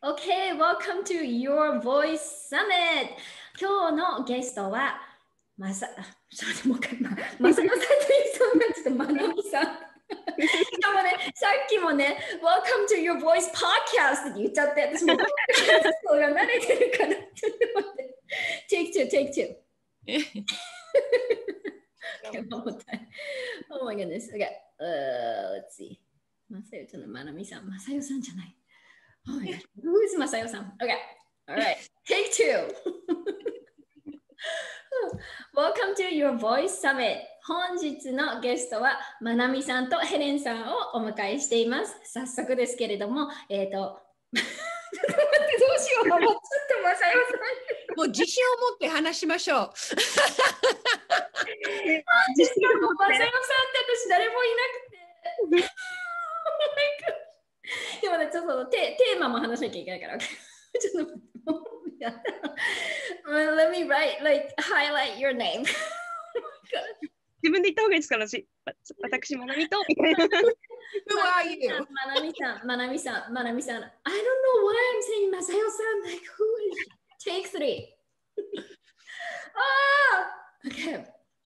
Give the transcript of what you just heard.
Okay, welcome to Your Voice Summit. 今日のゲストはまさよさんという人がちょっとまなみさん。しかもね、さっきもね、Welcome to Your Voice Podcast って言っちゃって、私もポッドキャストが慣れてるから、ちょっと待って。Take two. Okay, one more time. Oh my goodness. Okay, let's see. まさよちゃんのまなみさん。まさよさんじゃない。Oh my God. Who is まさよさん? Okay, alright. Take two. Welcome to Your Voice Summit. 本日のゲストはまなみさんとヘレンさんをお迎えしています。早速ですけれども、ちょっと待って、どうしよう。ちょっとまさよさん。 もう自信を持って話しましょう。 まさよさんって私誰もいなくて。でもね、ちょっとテーマも話しなきゃいけないから。ちょっとLet me highlight your name. 自分で言った方がいいですか、私、まなみと。 Who are you? まなみさん。I don't know why I'm saying まさ